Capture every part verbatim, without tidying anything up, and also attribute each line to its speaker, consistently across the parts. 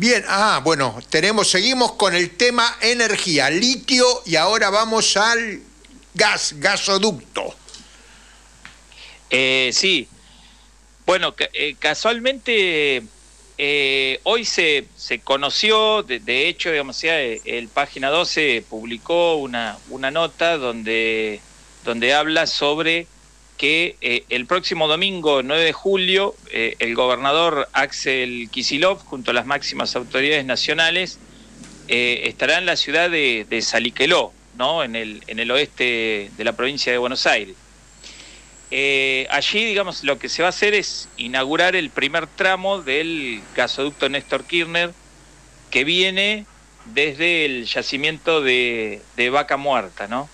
Speaker 1: Bien, ah, bueno, tenemos, seguimos con el tema energía, litio, y ahora vamos al gas, gasoducto.
Speaker 2: Eh, sí, bueno, ca- eh, casualmente eh, hoy se, se conoció, de, de hecho, digamos, ya, eh, el Página doce publicó una, una nota donde, donde habla sobre que eh, el próximo domingo, nueve de julio, eh, el gobernador Axel Kicillof, junto a las máximas autoridades nacionales, eh, estará en la ciudad de, de Saliqueló, ¿no? En el, en el oeste de la provincia de Buenos Aires. Eh, allí, digamos, lo que se va a hacer es inaugurar el primer tramo del gasoducto Néstor Kirchner, que viene desde el yacimiento de, de Vaca Muerta, ¿no?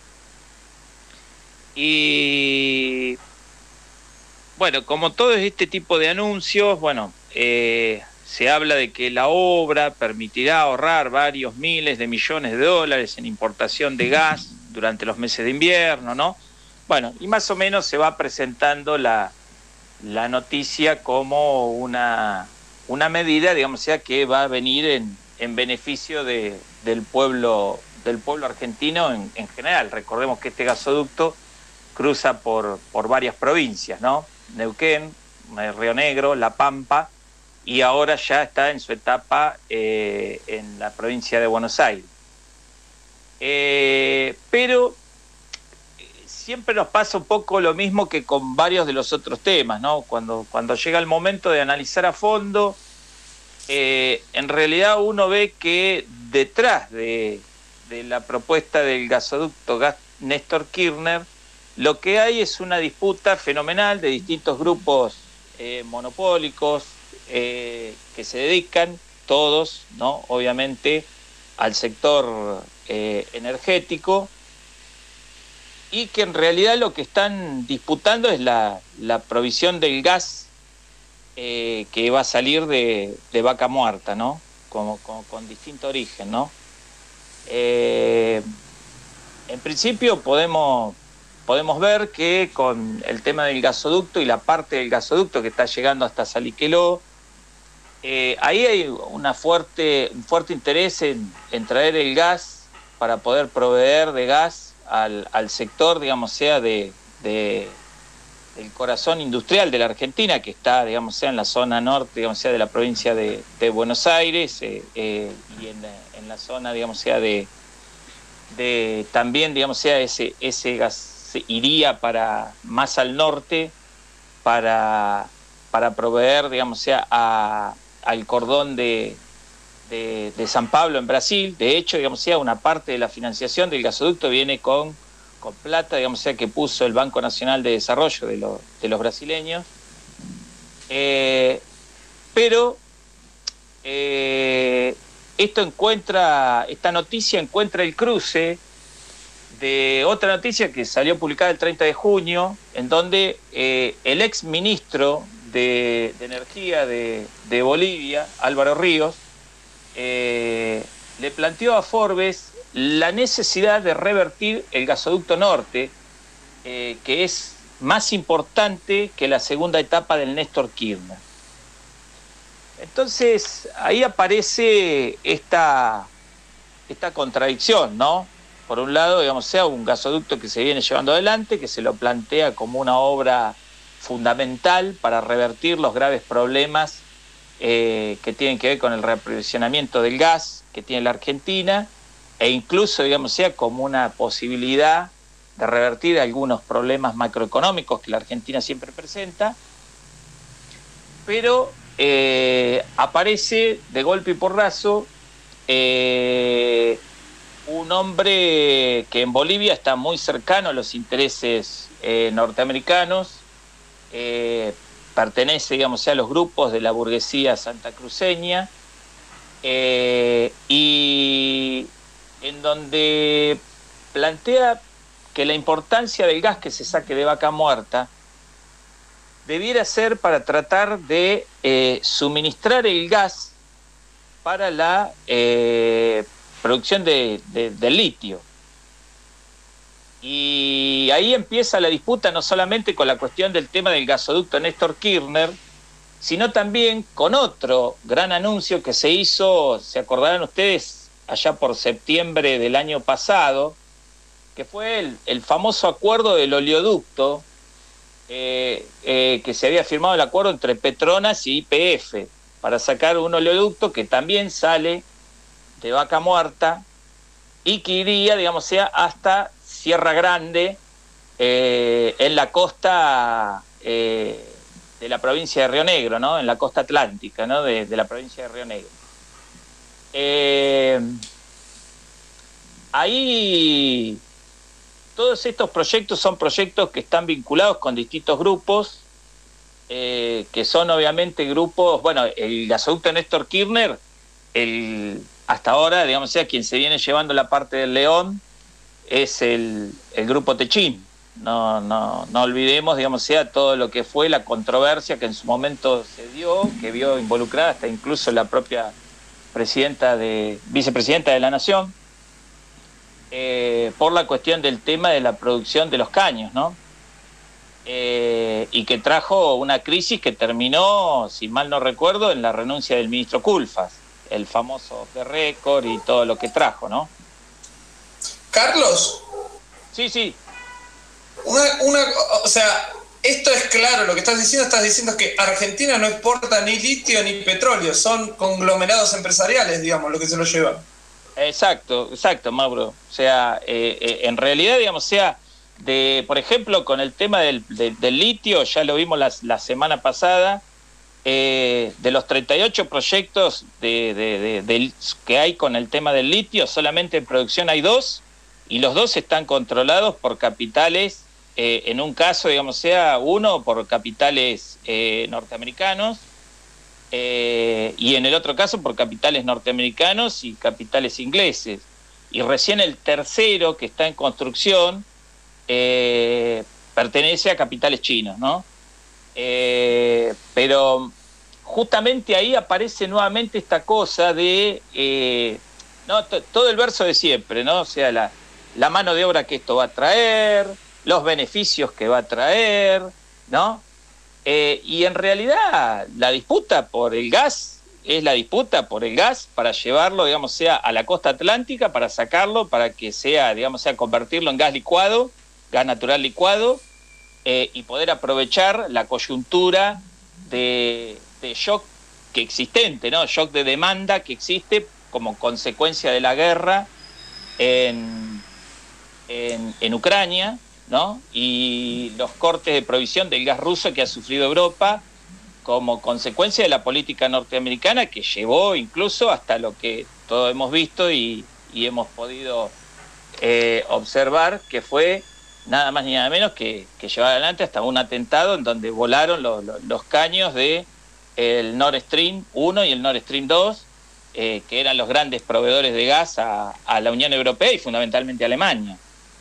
Speaker 2: Y bueno, como todo este tipo de anuncios, bueno, eh, se habla de que la obra permitirá ahorrar varios miles de millones de dólares en importación de gas durante los meses de invierno, ¿no? Bueno, y más o menos se va presentando la, la noticia como una, una medida, digamos, ya que va a venir en, en beneficio de, del pueblo, del pueblo argentino en, en general. Recordemos que este gasoducto cruza por, por varias provincias, ¿no? Neuquén, Río Negro, La Pampa, y ahora ya está en su etapa eh, en la provincia de Buenos Aires. Eh, pero siempre nos pasa un poco lo mismo que con varios de los otros temas, ¿no? Cuando, cuando llega el momento de analizar a fondo, eh, en realidad uno ve que detrás de, de la propuesta del gasoducto gas Néstor Kirchner, lo que hay es una disputa fenomenal de distintos grupos eh, monopólicos eh, que se dedican todos, ¿no? Obviamente, al sector eh, energético, y que en realidad lo que están disputando es la, la provisión del gas eh, que va a salir de, de Vaca Muerta, ¿no? Con, con, con distinto origen, ¿no? Eh, en principio podemos, podemos ver que con el tema del gasoducto y la parte del gasoducto que está llegando hasta Saliqueló, eh, ahí hay una fuerte, un fuerte interés en, en traer el gas para poder proveer de gas Al, al sector, digamos, sea de, de del corazón industrial de la Argentina, que está, digamos, sea en la zona norte, digamos, sea de la provincia de, de Buenos Aires, eh, eh, y en, en la zona, digamos, sea de, de también, digamos, sea ese, ese gas iría para más al norte para, para proveer, digamos, sea a, al cordón de De, de San Pablo en Brasil. De hecho, digamos, sea una parte de la financiación del gasoducto viene con, con plata, digamos, sea que puso el Banco Nacional de Desarrollo de, lo, de los brasileños. Eh, pero eh, esto encuentra, esta noticia encuentra el cruce de otra noticia que salió publicada el treinta de junio, en donde eh, el ex ministro de, de Energía de, de Bolivia, Álvaro Ríos, Eh, le planteó a Forbes la necesidad de revertir el gasoducto norte, eh, que es más importante que la segunda etapa del Néstor Kirchner. Entonces, ahí aparece esta, esta contradicción, ¿no? Por un lado, digamos, sea un gasoducto que se viene llevando adelante, que se lo plantea como una obra fundamental para revertir los graves problemas Eh, que tienen que ver con el reaprovisionamiento del gas que tiene la Argentina, e incluso, digamos, sea como una posibilidad de revertir algunos problemas macroeconómicos que la Argentina siempre presenta, pero eh, aparece de golpe y porrazo eh, un hombre que en Bolivia está muy cercano a los intereses eh, norteamericanos, eh, pertenece, digamos, a los grupos de la burguesía santacruceña, eh, y en donde plantea que la importancia del gas que se saque de Vaca Muerta debiera ser para tratar de eh, suministrar el gas para la eh, producción de, de, de litio. Y ahí empieza la disputa no solamente con la cuestión del tema del gasoducto Néstor Kirchner, sino también con otro gran anuncio que se hizo, se acordarán ustedes, allá por septiembre del año pasado, que fue el, el famoso acuerdo del oleoducto, eh, eh, que se había firmado el acuerdo entre Petronas y Y P F, para sacar un oleoducto que también sale de Vaca Muerta y que iría, digamos, sea hasta Sierra Grande, eh, en la costa eh, de la provincia de Río Negro, ¿no? En la costa atlántica, ¿no? De, de la provincia de Río Negro. Eh, ahí todos estos proyectos son proyectos que están vinculados con distintos grupos, eh, que son obviamente grupos, bueno, el gasoducto Néstor Kirchner, el, hasta ahora, digamos, sea quien se viene llevando la parte del León, es el, el grupo Techín. No, no, no olvidemos, digamos, sea todo lo que fue la controversia que en su momento se dio, que vio involucrada hasta incluso la propia presidenta de, vicepresidenta de la Nación, eh, por la cuestión del tema de la producción de los caños, ¿no? Eh, y que trajo una crisis que terminó, si mal no recuerdo, en la renuncia del ministro Culfas, el famoso de récord y todo lo que trajo, ¿no?
Speaker 3: Carlos.
Speaker 2: Sí, sí.
Speaker 3: Una, una, o sea, esto es claro, lo que estás diciendo, estás diciendo que Argentina no exporta ni litio ni petróleo, son conglomerados empresariales, digamos, lo que se lo llevan.
Speaker 2: Exacto, exacto, Mauro. O sea, eh, eh, en realidad, digamos, sea, de, por ejemplo, con el tema del, del, del litio, ya lo vimos la, la semana pasada, eh, de los treinta y ocho proyectos de, de, de, de, que hay con el tema del litio, solamente en producción hay dos, y los dos están controlados por capitales, eh, en un caso, digamos, sea uno por capitales eh, norteamericanos, eh, y en el otro caso por capitales norteamericanos y capitales ingleses. Y recién el tercero, que está en construcción, eh, pertenece a capitales chinos, ¿no? Eh, pero justamente ahí aparece nuevamente esta cosa de eh, no, t- todo el verso de siempre, ¿no? O sea, la, la mano de obra que esto va a traer, los beneficios que va a traer, ¿no? Eh, y en realidad la disputa por el gas es la disputa por el gas para llevarlo, digamos, sea a la costa atlántica, para sacarlo, para que sea, digamos, sea convertirlo en gas licuado, gas natural licuado, eh, y poder aprovechar la coyuntura de, de shock que existente, ¿no? Shock de demanda que existe como consecuencia de la guerra en, en, en Ucrania, ¿no? Y los cortes de provisión del gas ruso que ha sufrido Europa como consecuencia de la política norteamericana, que llevó incluso hasta lo que todos hemos visto y, y hemos podido eh, observar, que fue nada más ni nada menos que, que llevar adelante hasta un atentado en donde volaron los, los, los caños de el Nord Stream uno y el Nord Stream dos, eh, que eran los grandes proveedores de gas a, a la Unión Europea y fundamentalmente a Alemania.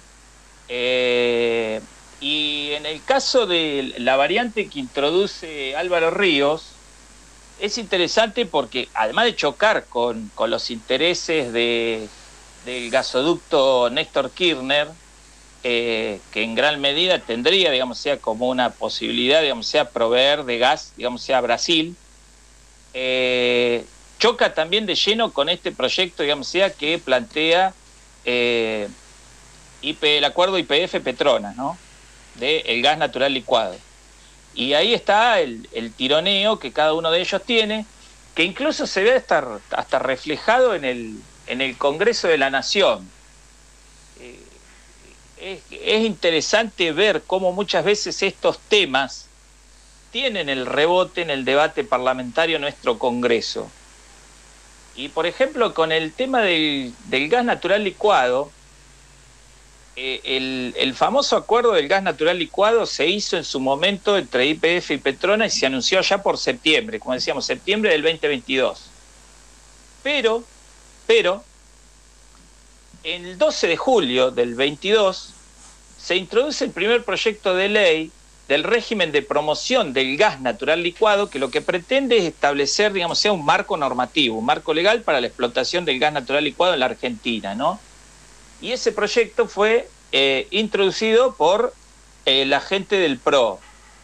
Speaker 2: Eh, y en el caso de la variante que introduce Álvaro Ríos, es interesante porque además de chocar con, con los intereses de, del gasoducto Néstor Kirchner, eh, que en gran medida tendría, digamos, sea como una posibilidad, digamos, sea proveer de gas, digamos, sea Brasil, eh, choca también de lleno con este proyecto, digamos, sea que plantea eh, I P, el acuerdo Y P F Petronas, ¿no? De el gas natural licuado. Y ahí está el, el tironeo que cada uno de ellos tiene, que incluso se ve hasta, hasta reflejado en el, en el Congreso de la Nación. Eh, es, es interesante ver cómo muchas veces estos temas tienen el rebote en el debate parlamentario en nuestro Congreso. Y por ejemplo, con el tema del, del gas natural licuado, eh, el, el famoso acuerdo del gas natural licuado se hizo en su momento entre Y P F y Petronas y se anunció ya por septiembre, como decíamos, septiembre del veinte veintidós. Pero, pero, el doce de julio del veintidós se introduce el primer proyecto de ley del régimen de promoción del gas natural licuado, que lo que pretende es establecer, digamos, sea un marco normativo, un marco legal para la explotación del gas natural licuado en la Argentina, ¿no? Y ese proyecto fue eh, introducido por eh, la gente del P R O,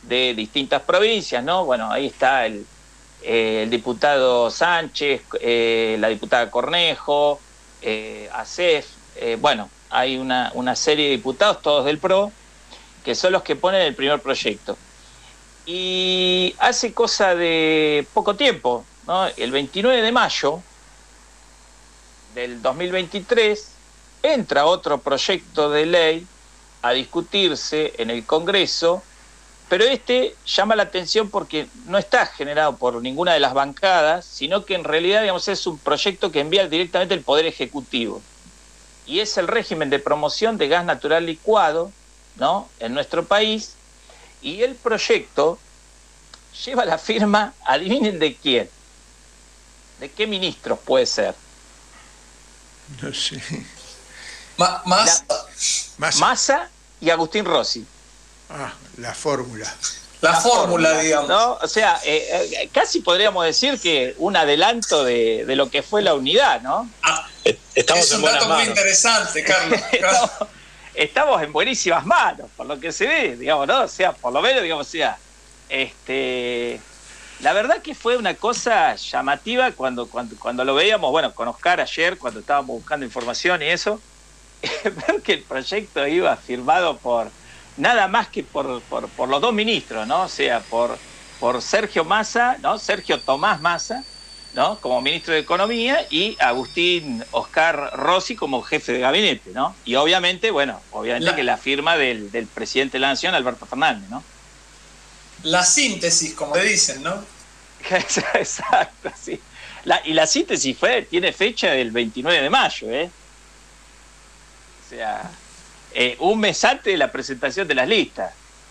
Speaker 2: de distintas provincias, ¿no? Bueno, ahí está el, eh, el diputado Sánchez, eh, la diputada Cornejo, eh, Acef, eh, bueno, hay una, una serie de diputados, todos del P R O, que son los que ponen el primer proyecto. Y hace cosa de poco tiempo, ¿no? El veintinueve de mayo del dos mil veintitrés, entra otro proyecto de ley a discutirse en el Congreso, pero este llama la atención porque no está generado por ninguna de las bancadas, sino que en realidad, digamos, es un proyecto que envía directamente el Poder Ejecutivo. Y es el régimen de promoción de gas natural licuado, ¿no?, en nuestro país. Y el proyecto lleva la firma, adivinen de quién, de qué ministros puede ser.
Speaker 1: No sé.
Speaker 3: Ma Massa.
Speaker 2: Massa. Massa y Agustín Rossi.
Speaker 1: Ah, la fórmula.
Speaker 3: La, la fórmula, digamos.
Speaker 2: ¿No? O sea, eh, eh, casi podríamos decir que un adelanto de, de lo que fue la unidad, ¿no?
Speaker 3: Ah, estamos es un en dato muy interesante, Carlos.
Speaker 2: estamos, estamos en buenísimas manos, por lo que se ve, digamos, ¿no? O sea, por lo menos, digamos, o sea, este... La verdad que fue una cosa llamativa cuando, cuando, cuando lo veíamos, bueno, con Oscar ayer, cuando estábamos buscando información y eso, ver que el proyecto iba firmado por nada más que por, por, por los dos ministros, ¿no? O sea, por, por Sergio Massa, ¿no? Sergio Tomás Massa, ¿no?, como ministro de Economía, y Agustín Oscar Rossi como jefe de gabinete, ¿no? Y obviamente, bueno, obviamente la... que la firma del, del presidente de la Nación, Alberto Fernández, ¿no?
Speaker 3: La síntesis, como le dicen, ¿no?
Speaker 2: Exacto, sí. La, y la síntesis fue, tiene fecha del veintinueve de mayo, ¿eh? O sea, eh, un mes antes de la presentación de las listas.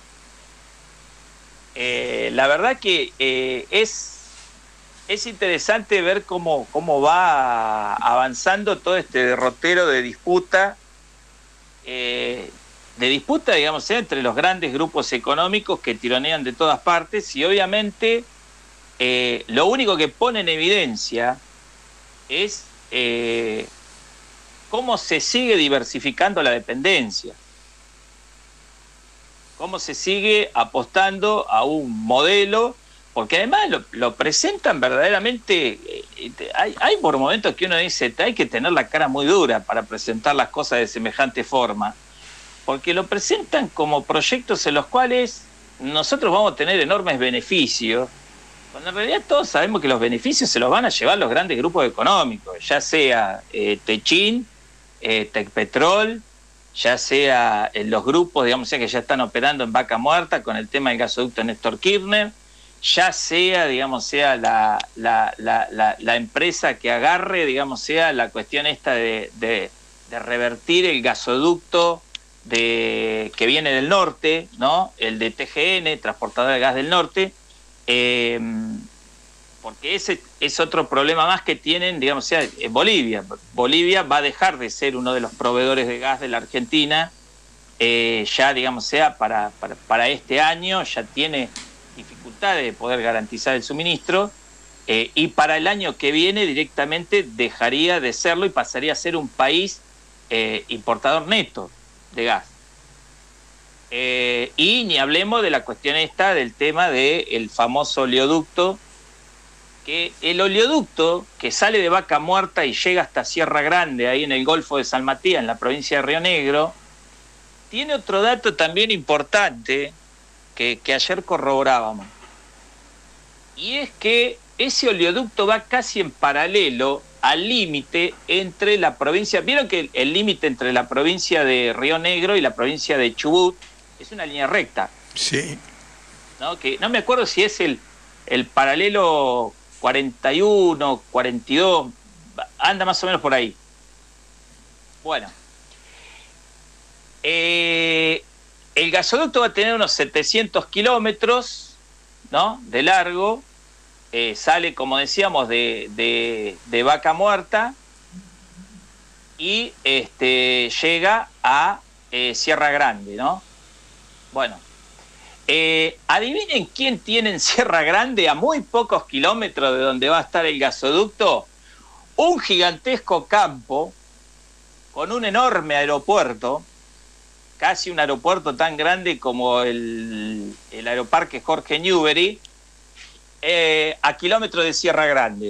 Speaker 2: Eh, la verdad que eh, es, es interesante ver cómo, cómo va avanzando todo este derrotero de disputa, eh, de disputa, digamos, entre los grandes grupos económicos que tironean de todas partes, y obviamente eh, lo único que pone en evidencia es eh, cómo se sigue diversificando la dependencia, cómo se sigue apostando a un modelo, porque además lo, lo presentan verdaderamente, eh, hay, hay por momentos que uno dice, hay que tener la cara muy dura para presentar las cosas de semejante forma, porque lo presentan como proyectos en los cuales nosotros vamos a tener enormes beneficios, cuando en realidad todos sabemos que los beneficios se los van a llevar los grandes grupos económicos, ya sea eh, Techin, eh, Tecpetrol, ya sea en los grupos, digamos, que ya están operando en Vaca Muerta con el tema del gasoducto Néstor Kirchner, ya sea, digamos, sea la, la, la, la, la empresa que agarre, digamos, sea la cuestión esta de, de, de revertir el gasoducto de, que viene del norte, ¿no? El de T G N, Transportadora de Gas del Norte, eh, porque ese es otro problema más que tienen, digamos, sea, en Bolivia. Bolivia va a dejar de ser uno de los proveedores de gas de la Argentina, eh, ya, digamos, sea para, para, para este año, ya tiene dificultades de poder garantizar el suministro, eh, y para el año que viene directamente dejaría de serlo y pasaría a ser un país eh, importador neto de gas. Eh, y ni hablemos de la cuestión esta del tema del famoso oleoducto, que el oleoducto que sale de Vaca Muerta y llega hasta Sierra Grande, ahí en el Golfo de San Matías, en la provincia de Río Negro, tiene otro dato también importante que, que ayer corroborábamos. Y es que ese oleoducto va casi en paralelo al límite entre la provincia... Vieron que el límite entre la provincia de Río Negro y la provincia de Chubut es una línea recta.
Speaker 1: Sí.
Speaker 2: ¿No? Que no me acuerdo si es el, el paralelo cuarenta y uno, cuarenta y dos, anda más o menos por ahí. Bueno. Eh, el gasoducto va a tener unos setecientos kilómetros, ¿no?, de largo. Eh, sale, como decíamos, de, de, de Vaca Muerta y este, llega a eh, Sierra Grande, ¿no? Bueno, eh, adivinen quién tiene en Sierra Grande, a muy pocos kilómetros de donde va a estar el gasoducto, un gigantesco campo con un enorme aeropuerto casi un aeropuerto tan grande como el, el Aeroparque Jorge Newbery, eh, a kilómetros de Sierra Grande.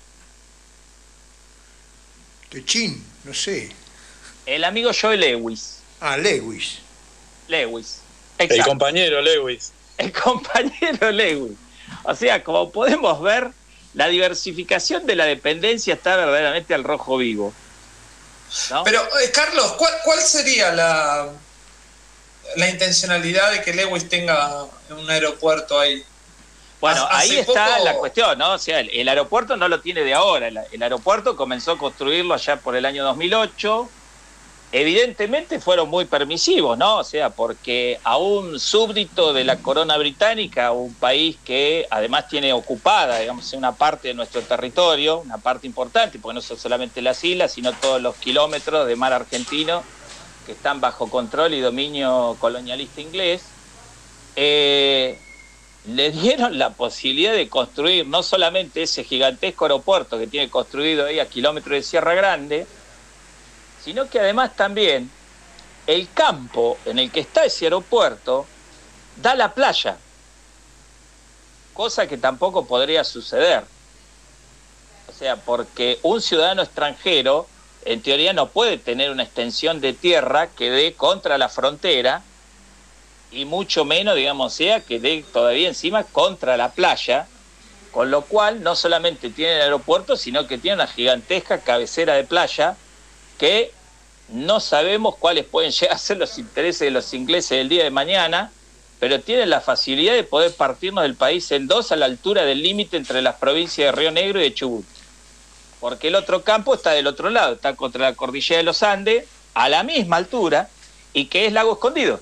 Speaker 1: Techín, no sé.
Speaker 2: El amigo Joe Lewis.
Speaker 1: Ah, Lewis.
Speaker 2: Lewis.
Speaker 4: Exacto. El compañero Lewis.
Speaker 2: El compañero Lewis. O sea, como podemos ver, la diversificación de la dependencia está verdaderamente al rojo vivo, ¿no?
Speaker 3: Pero, eh, Carlos, ¿cuál, cuál sería la, la intencionalidad de que Lewis tenga un aeropuerto ahí?
Speaker 2: Bueno,
Speaker 3: Hace
Speaker 2: ahí está
Speaker 3: poco...
Speaker 2: la cuestión, ¿no? O sea, el, el aeropuerto no lo tiene de ahora. El, el aeropuerto comenzó a construirlo allá por el año dos mil ocho. Evidentemente fueron muy permisivos, ¿no? O sea, porque a un súbdito de la corona británica, un país que además tiene ocupada, digamos, una parte de nuestro territorio, una parte importante, porque no son solamente las islas, sino todos los kilómetros de mar argentino que están bajo control y dominio colonialista inglés, eh, le dieron la posibilidad de construir no solamente ese gigantesco aeropuerto que tiene construido ahí a kilómetros de Sierra Grande, sino que además también el campo en el que está ese aeropuerto da la playa, cosa que tampoco podría suceder. O sea, porque un ciudadano extranjero, en teoría, no puede tener una extensión de tierra que dé contra la frontera, y mucho menos, digamos, sea que dé todavía encima contra la playa, con lo cual no solamente tiene el aeropuerto, sino que tiene una gigantesca cabecera de playa que no sabemos cuáles pueden llegar a ser los intereses de los ingleses el día de mañana, pero tienen la facilidad de poder partirnos del país en dos a la altura del límite entre las provincias de Río Negro y de Chubut. Porque el otro campo está del otro lado, está contra la cordillera de los Andes, a la misma altura, y que es Lago Escondido.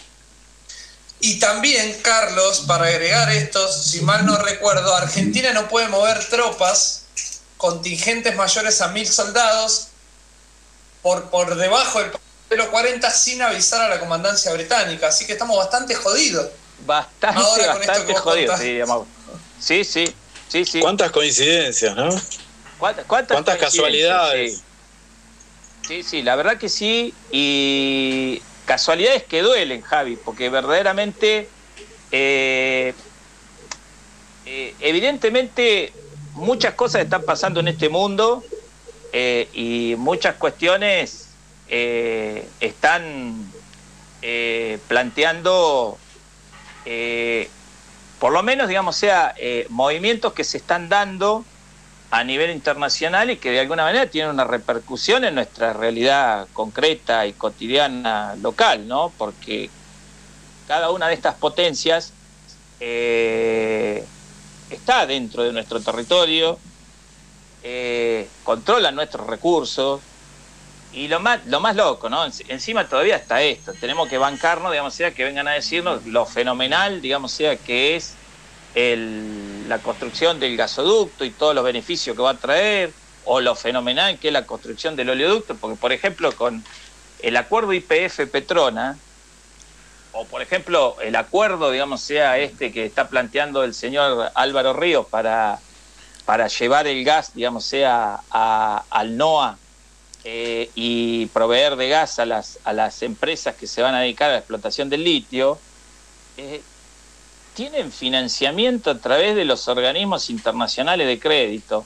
Speaker 3: Y también, Carlos, para agregar esto, si mal no recuerdo, Argentina no puede mover tropas, contingentes mayores a mil soldados, por, por debajo del paralelo cuarenta sin avisar a la comandancia británica. Así que estamos bastante jodidos.
Speaker 2: Bastante,
Speaker 3: Ahora,
Speaker 2: bastante jodidos, sí, sí, sí, sí, sí.
Speaker 4: ¿Cuántas coincidencias, no?
Speaker 2: ¿Cuántas, cuántas,
Speaker 4: ¿Cuántas casualidades?
Speaker 2: Sí. sí, sí, la verdad que sí, y casualidades que duelen, Javi, porque verdaderamente, eh, eh, evidentemente, muchas cosas están pasando en este mundo eh, y muchas cuestiones eh, están eh, planteando, eh, por lo menos, digamos, sea, eh, movimientos que se están dando a nivel internacional y que de alguna manera tienen una repercusión en nuestra realidad concreta y cotidiana local, ¿no? Porque cada una de estas potencias eh, está dentro de nuestro territorio, eh, controla nuestros recursos, y lo más, lo más loco, ¿no? Encima todavía está esto, tenemos que bancarnos, digamos, sea que vengan a decirnos lo fenomenal, digamos, sea que es El, la construcción del gasoducto y todos los beneficios que va a traer, o lo fenomenal que es la construcción del oleoducto, porque por ejemplo con el acuerdo Y P F Petrona, o por ejemplo el acuerdo, digamos, sea este que está planteando el señor Álvaro Ríos para, para llevar el gas, digamos, sea a, al NOA eh, y proveer de gas a las, a las empresas que se van a dedicar a la explotación del litio, eh, tienen financiamiento a través de los organismos internacionales de crédito.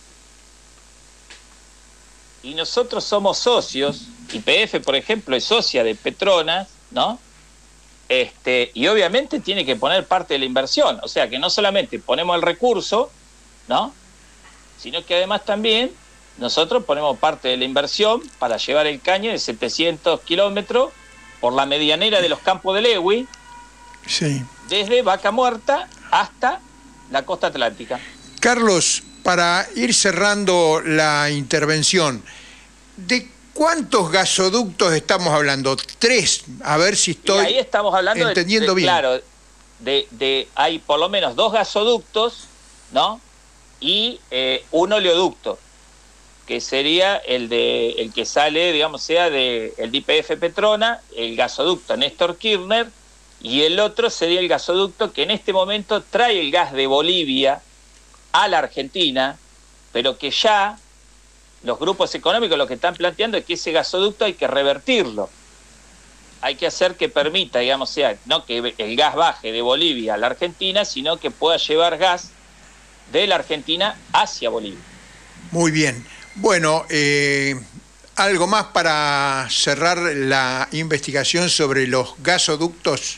Speaker 2: Y nosotros somos socios, Y P F, por ejemplo, es socia de Petronas, ¿no? Este, y obviamente tiene que poner parte de la inversión. O sea, que no solamente ponemos el recurso, ¿no? Sino que además también nosotros ponemos parte de la inversión para llevar el caño de setecientos kilómetros por la medianera de los campos de Lewis,
Speaker 1: sí,
Speaker 2: desde Vaca Muerta hasta la costa atlántica.
Speaker 1: Carlos, para ir cerrando la intervención, ¿de cuántos gasoductos estamos hablando? Tres, a ver si estoy
Speaker 2: y ahí estamos hablando
Speaker 1: entendiendo
Speaker 2: de, de,
Speaker 1: bien.
Speaker 2: Claro, de, de, hay por lo menos dos gasoductos, ¿no? Y eh, un oleoducto, que sería el de el que sale, digamos, sea de el de Y P F Petrona, el gasoducto Néstor Kirchner, y el otro sería el gasoducto que en este momento trae el gas de Bolivia a la Argentina, pero que ya los grupos económicos lo que están planteando es que ese gasoducto hay que revertirlo. hay que hacer que permita, digamos, sea, no que el gas baje de Bolivia a la Argentina, sino que pueda llevar gas de la Argentina hacia Bolivia.
Speaker 1: Muy bien. Bueno, eh, ¿algo más para cerrar la investigación sobre los gasoductos?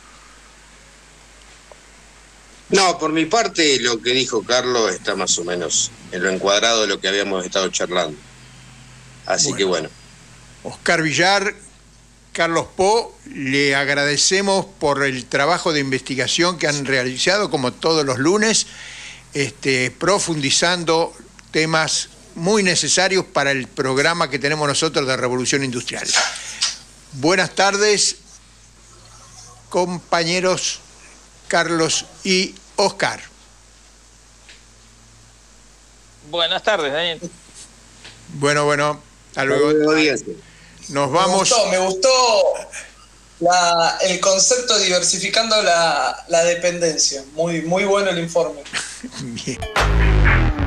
Speaker 5: No, por mi parte lo que dijo Carlos está más o menos en lo encuadrado de lo que habíamos estado charlando. Así bueno. que bueno.
Speaker 1: Oscar Villar, Carlos Po, le agradecemos por el trabajo de investigación que han realizado, como todos los lunes, este, profundizando temas muy necesarios para el programa que tenemos nosotros de Revolución Industrial. Buenas tardes, compañeros Carlos y Oscar.
Speaker 2: Buenas tardes, Daniel.
Speaker 1: Bueno, bueno, hasta luego. Nos vamos.
Speaker 3: Me gustó, me gustó la, el concepto diversificando la, la dependencia. Muy, muy bueno el informe.
Speaker 1: Bien.